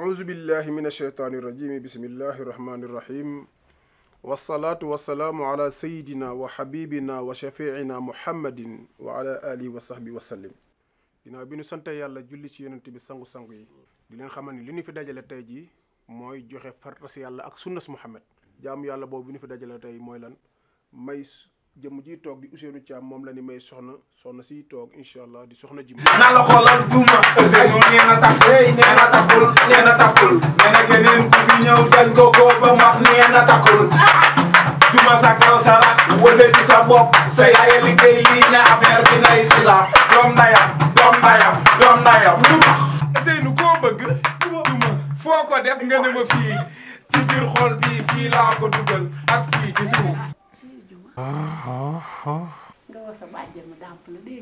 أعوذ بالله من الشيطان الرجيم بسم الله الرحمن الرحيم والصلاة والسلام على سيدنا وحبيبنا وشفيعنا محمد وعلى آله وصحبه وسلم. ginnaaw bi ñu sante yàlla julli ci yonent bi sangu-sangu yi di leen xamal ni li ñu fi dajale tey jii mooy joxe fartas yàlla ak sunnas Muhammad jaamu yàlla boobu bi ñu fi dajale tey mooy lan may jëm ji toog di Ousseynou Thiam moom la ni may soxna si toog incha allah di soxna ji na la xoolal duma Ousseynou nee na takkul nee na takkul nee na takkul nee na keneen ku fi ñëw dañ ko ba max nee na takkul duma sa kaw sara wala si sa bopp sa yaay liggéey lii na affaire bi nay si la doom ndayam duma Ousseynou koo bëgg duma foo ko def nga ne ma fii ci biir xol bi fii laa ko dugal ak fii ci suuf nga wax sa bàjjen ma dàmp la dégg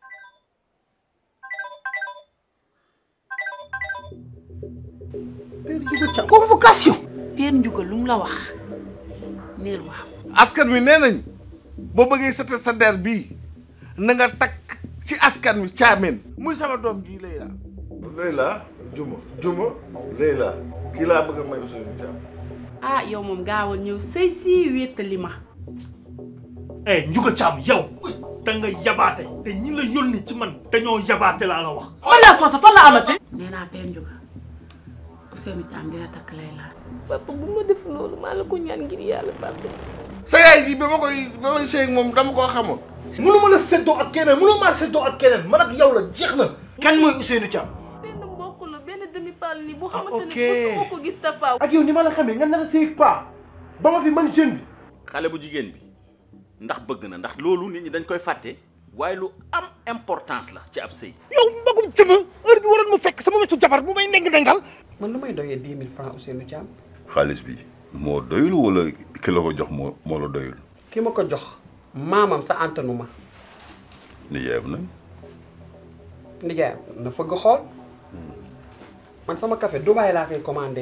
Père Ndiouga Thiam convocation. Père Ndiouga lu mu la wax neel waaw. askan wi nee nañ boo bëggee sa sa der bii na nga takk ci askan wi caameen muy sama doom ji Leyla Juma Leyla kii laa bëgg a may Ousseynou Thiam. ah yow moom gaawal ñëw sëy si wéttali ma. Ndiouga Thiam yow da nga yabaate te ñi la yónni ci man dañoo yabaate laa la wax. man laa fas fan la amate. nee naa Père Ndiouga Ousseynou Thiam dina takk Leyla. papa bu ma def loolu maa la ko ñaan ngir yàlla papa. sa yaay ji ba ma koy sëy ak moom dama koo xamoon. mënu ma la séddoo ak keneen mënu maa séddoo ak keneen man ak yow la jeex na. kan mooy Ousseynou Thiam. benn mbokk la benn demi pal ni boo xamante ok. ne mosuma ko gis Tafa. ak yow ni ma la xamee nga nar a sëy paa ba ma fi man jeune bi. xale bu jigéen bi ndax bëgg na ndax loolu nit ñi dañ koy fàtte waaye lu am importance la ci ab sëy. yow mbagum jëma heure bi waroon mu fekk sama wetu jabar bu may neng-nengal. man lu may doyee 10 000 francs Ousseynou Thiam. xaalis bi moo doyul wala ki la ko jox moo la doyul. ki ma ko jox maamam sa antanu ma. nijaayam nag. nijaayam na fëgg xool man sama café Dubaï laa koy commandé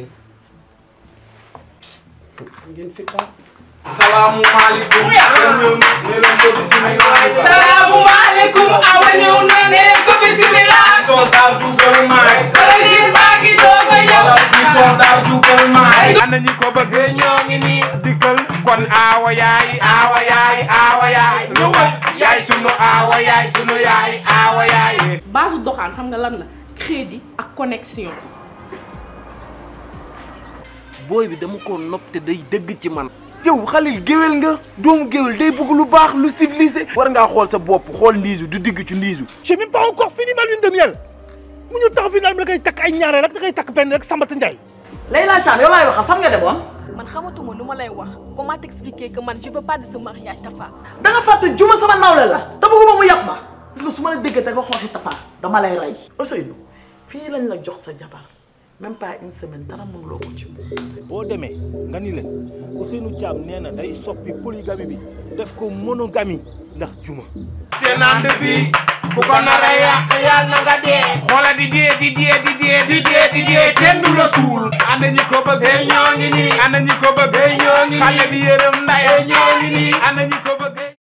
ngeen fi taal. salaamualeykum. salaamualeykum awa ñëw na ne ko bismillah. soldat dugal maay. Colonel maa ngi soog a ñëw. soldat dugal maay. ana ñi ko bëgg ñoo ngi nii dikkal kon aawa yaay ñëwal yaay sunu aawa yaay sunu yaay aawa yaay. base doxaan xam nga lan la crédit ak connexion. booy bi dama ko nopp te day dëgg ci man. yow Khalil géwél nga doomu géwél day bëgg lu baax lu civilisé. war ngaa xool sa bopp xool ndiisu du digg ci ndiisu. j'ai même pas encore fini ma lune de miel mu ñu tax fi naan da koy takk ay ñaareel rek da koy takk benn rek Sambata Ndiaye. Leyla Thiam yow laay waxal fan nga demoon. man xamatuma lu ma lay wax comment t'expliquer que man je veux pas de ce mariage Tafa. da nga fàtte Juma sama nawle la te bëgguma mu yàpp ma. gis nga su ma la déggee da nga xooxi Tafa dama lay rey. Ousseynou fii lañ la jox sa jabar même pas une semaine dara mënuloo ko ci moom. boo demee nga ni leen Ousseynou Thiam nee na day soppi polygamie bi def ko monogamie ndax Juma. seen ànd bi ku ko nar a yàq yàlla na nga dee. xoola di dee kenn du la suul. ana ñi ko bëggee ñoo ngi nii. ana ñi ko bëggee ñoo ngi nii. xale bi yërëm ndaye ñoo ngi nii. ana ñi ko bëggee.